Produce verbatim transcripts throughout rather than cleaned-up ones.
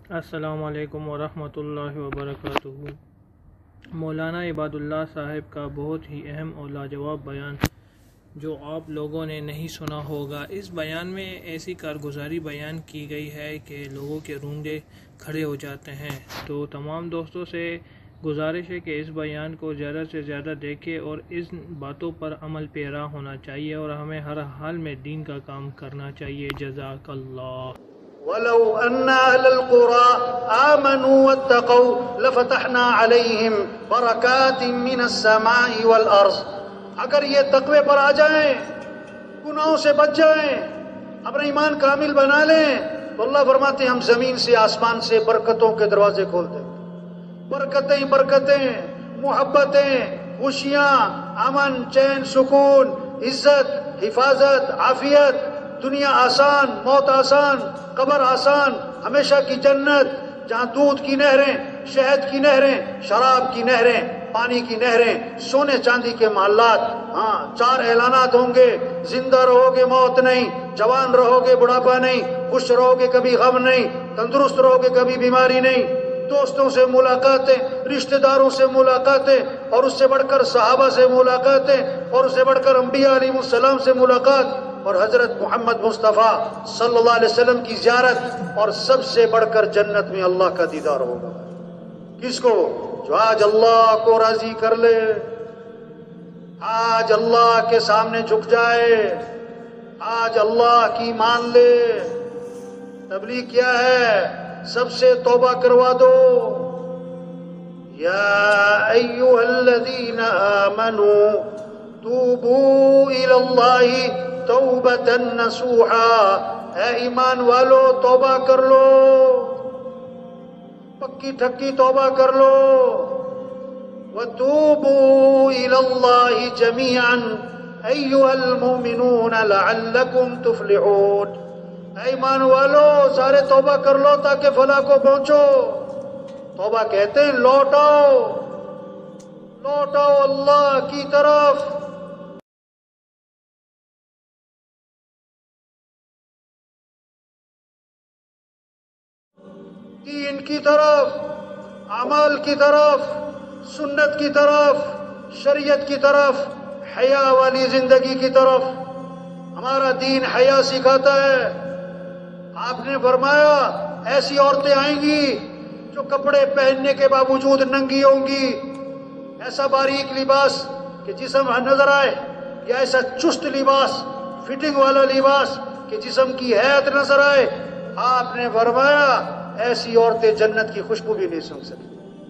السلام علیکم ورحمۃ اللہ وبرکاتہ۔ مولانا عباد اللہ صاحب کا بہت ہی اہم اور لاجواب بیان جو آپ لوگوں نے نہیں سنا ہوگا۔ اس بیان میں ایسی کارگزاری بیان کی گئی ہے کہ لوگوں کے رونگٹے کھڑے ہو جاتے ہیں۔ تو تمام دوستوں سے گزارش ہے کہ اس بیان کو زیادہ سے زیادہ دیکھیں اور ان باتوں پر عمل پیرا ہونا چاہیے اور ہمیں ہر حال میں دین کا کام کرنا چاہیے۔ جزاک اللہ۔ وَلَوْ أَنَّ أَهْلَ الْقُرَىٰ آمَنُوا وَاتَّقَوْا لَفَتَحْنَا عَلَيْهِمْ بَرَكَاتٍ مِّنَ السَّمَاءِ وَالْأَرْضِ۔ اگر یہ تقوی پر آ جائیں، گناہوں سے بچ جائیں، اپنا ایمان کامل بنا لیں، تو اللہ فرماتے ہیں ہم زمین سے آسمان سے برکتوں کے دروازے کھول دیں گے۔ برکتیں برکتیں، محبتیں، خوشیاں، امن، چین، سکون، عزت، حفاظت، عافیت، دنیا آسان، موت آسان، قبر آسان، ہمیشہ کی جنت جہاں دودھ کی نہریں، شہد کی نہریں، شراب کی نہریں، پانی کی نہریں، سونے چاندی کے محلات۔ ہاں، چار اعلانات ہوں گے: زندہ رہو گے موت نہیں، جوان رہو گے بڑھاپا نہیں، خوش رہو گے کبھی غم نہیں، تندرست رہو گے کبھی بیماری نہیں، دوستوں سے ملاقاتیں، رشتہ داروں سے ملاقاتیں، اور اس سے بڑھ کر صحابہ سے ملاقاتیں، اور اس سے بڑھ کر انبیاء علیہ السلام سے ملاقات، اور حضرت محمد مصطفیٰ صلی اللہ علیہ وسلم کی زیارت، اور سب سے بڑھ کر جنت میں اللہ کا دیدار ہوگا۔ کس کو؟ جو آج اللہ کو راضی کر لے، آج اللہ کے سامنے جھک جائے، آج اللہ کی مان لے۔ تبلیغ کیا ہے؟ سب سے توبہ کروا دو۔ یا ایھا الذین آمنوا توبوا الی اللہ توبۃ نصوحا۔ اے ایمان والو، توبہ کر لو، پکی ٹھکی توبہ کر لو۔ وَتُوبُوا إِلَى اللَّهِ جَمِيعًا أَيُّهَا الْمُؤْمِنُونَ لَعَلَّكُمْ تُفْلِحُونَ۔ اے ایمان والو، سارے توبہ کر لو تاکہ فلاح کو پہنچو۔ توبہ کہتے ہیں لوٹ آؤ، لوٹ آؤ اللہ کی طرف۔ دین کی طرف، اعمال کی طرف، سنت کی طرف، شریعت کی طرف، حیا والی زندگی کی طرف۔ ہمارا دین حیا سکھاتا ہے۔ آپ نے فرمایا ایسی عورتیں آئیں گی جو کپڑے پہننے کے باوجود ننگی ہوں گی، ایسا باریک لباس کہ جسم نظر آئے، یا ایسا چست لباس، فٹنگ والا لباس کہ جسم کی حیت نظر آئے۔ آپ نے فرمایا ایسی عورتیں جنت کی خوشبو بھی نہیں سونگ سکتی۔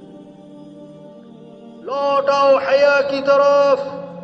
لوٹ آؤ حیا کی طرف،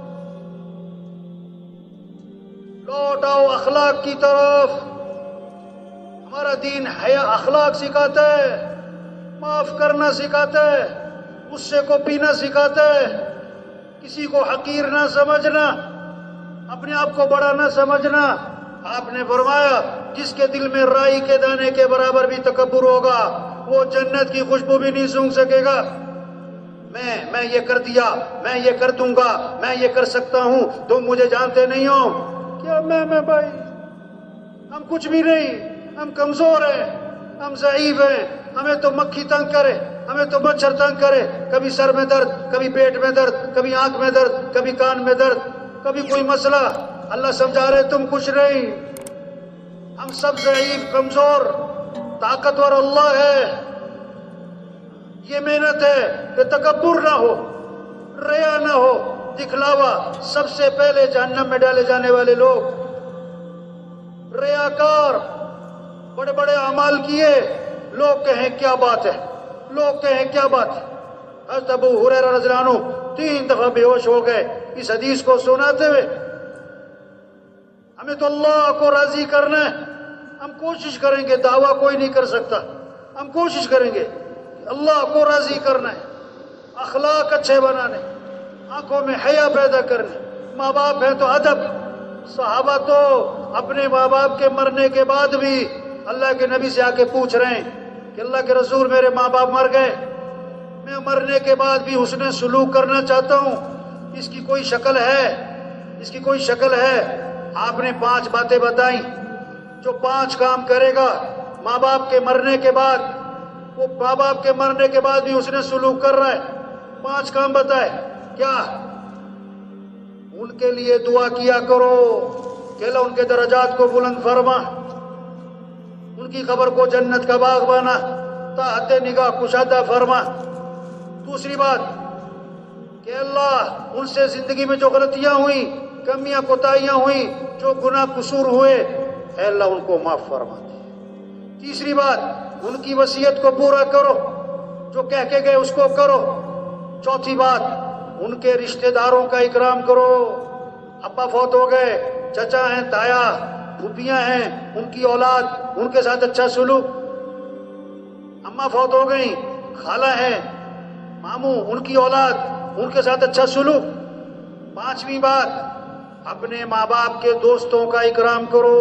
لوٹ آؤ اخلاق کی طرف۔ ہمارا دین حیا اخلاق سکھاتا ہے، معاف کرنا سکھاتا ہے، غصے کو پینا سکھاتا ہے، کسی کو حقیر نہ سمجھنا، اپنے آپ کو بڑا نہ سمجھنا۔ آپ نے فرمایا جس کے دل میں رائی کے دانے کے برابر بھی تکبر ہوگا، وہ جنت کی خوشبو بھی نہیں سونگ سکے گا۔ میں میں یہ کر دیا، میں یہ کر دوں گا، میں یہ کر سکتا ہوں، تم مجھے جانتے نہیں ہو۔ کیا میں میں بھائی، ہم کچھ بھی نہیں، ہم کمزور ہیں، ہم ضعیف ہیں۔ ہمیں تو مکھی تنگ کرے، ہمیں تو مچھر تنگ کرے، کبھی سر میں درد، کبھی پیٹ میں درد، کبھی آنکھ میں درد، کبھی کان میں درد، کبھی کوئی مسئلہ۔ اللہ سمجھا رہے تم کچھ نہیں، ہم سب ضعیف، کمزور، طاقتور اللہ ہے۔ یہ محنت ہے کہ تکبر نہ ہو، ریا نہ ہو، دکھلاوا۔ سب سے پہلے جہنم میں ڈالے جانے والے لوگ ریاکار، بڑے بڑے اعمال کیے، لوگ کہیں کیا بات ہے، لوگ کہیں کیا بات ہے۔ حضرت ابو ہریرہ رضی اللہ عنہ تین دفعہ بے ہوش ہو گئے اس حدیث کو سناتے ہوئے۔ ہمیں تو اللہ کو راضی کرنا ہے، ہم کوشش کریں گے، دعویٰ کوئی نہیں کر سکتا، ہم کوشش کریں گے اللہ کو راضی کرنا ہے، اخلاق اچھے بنانے، آنکھوں میں حیا پیدا کرنے۔ ماں باپ ہیں تو ادب۔ صحابہ تو اپنے ماں باپ کے مرنے کے بعد بھی اللہ کے نبی سے آ کے پوچھ رہے ہیں کہ اللہ کے رسول میرے ماں باپ مر گئے، میں مرنے کے بعد بھی حسن سلوک کرنا چاہتا ہوں، اس کی کوئی شکل ہے؟ اس کی کوئی شکل ہے؟ آپ نے پانچ باتیں بتائیں، جو پانچ کام کرے گا ماں باپ کے مرنے کے بعد وہ ماں باپ کے مرنے کے بعد بھی اس نے سلوک کر رہا ہے. پانچ کام بتائے. کیا؟ ان کے لیے دعا کیا کرو کہ اللہ ان کے درجات کو بلند فرما، ان کی قبر کو جنت کا باغ بنا، تحت نگاہ کشادہ فرما. دوسری بات کہ اللہ ان سے زندگی میں جو غلطیاں ہوئیں، کمیاں کوتاہیاں ہوئیں، جو گناہ قصور ہوئے، اے اللہ ان کو معاف فرما دے. تیسری بات ان کی وصیت کو پورا کرو، جو کہہ کے گئے اس کو کرو. چوتھی بات ان کے رشتہ داروں کا اکرام کرو. ابا فوت ہو گئے، چچا ہیں، تایا، پھوپھیاں ہیں، ان کی اولاد، ان کے ساتھ اچھا سلوک. اماں فوت ہو گئیں، خالہ ہیں، ماموں، ان کی اولاد، ان کے ساتھ اچھا سلوک. پانچویں بات اپنے ماں باپ کے دوستوں کا اکرام کرو.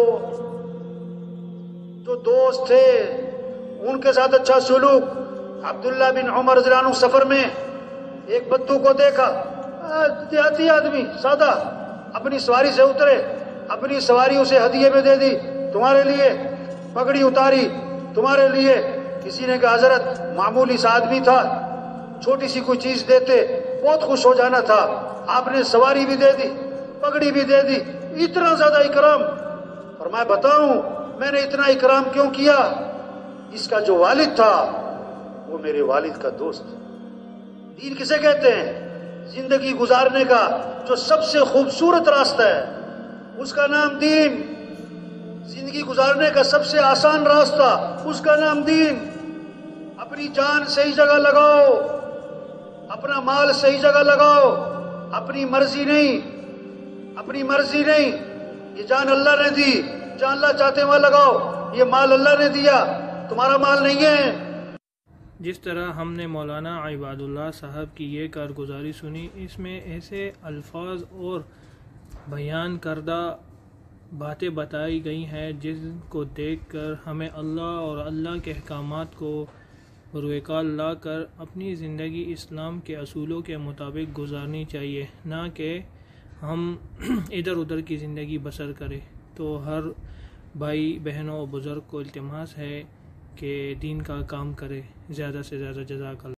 جو دوست تھے ان کے ساتھ اچھا سلوک. عبداللہ بن عمر رضی اللہ عنہ سفر میں ایک بدو کو دیکھا، دیہاتی آدمی سادہ، اپنی سواری سے اترے، اپنی سواری اسے ہدیے میں دے دی، تمہارے لیے. پگڑی اتاری، تمہارے لیے. کسی نے کہا حضرت معمولی سا آدمی تھا، چھوٹی سی کوئی چیز دیتے بہت خوش ہو جانا تھا، آپ نے سواری بھی دے دی، پگڑی بھی دے دی، اتنا زیادہ اکرام. فرمایا بتاؤں میں نے اتنا اکرام کیوں کیا؟ اس کا جو والد تھا وہ میرے والد کا دوست. دین کسے کہتے ہیں؟ زندگی گزارنے کا جو سب سے خوبصورت راستہ ہے اس کا نام دین. زندگی گزارنے کا سب سے آسان راستہ اس کا نام دین. اپنی جان صحیح جگہ لگاؤ، اپنا مال صحیح جگہ لگاؤ. اپنی مرضی نہیں، اپنی مرضی نہیں. یہ جان اللہ نے دی، جان اللہ چاہتے وہاں لگاؤ. یہ مال اللہ نے دیا، تمہارا مال نہیں ہے. جس طرح ہم نے مولانا عباد اللہ صاحب کی یہ کارگزاری سنی، اس میں ایسے الفاظ اور بیان کردہ باتیں بتائی گئی ہیں جن کو دیکھ کر ہمیں اللہ اور اللہ کے احکامات کو روئے کار لا کر اپنی زندگی اسلام کے اصولوں کے مطابق گزارنی چاہیے، نہ کہ ہم ادھر ادھر کی زندگی بسر کریں. تو ہر بھائی بہنوں اور بزرگ کو التماس ہے کہ دین کا کام کرے. زیادہ سے زیادہ جزاک اللہ.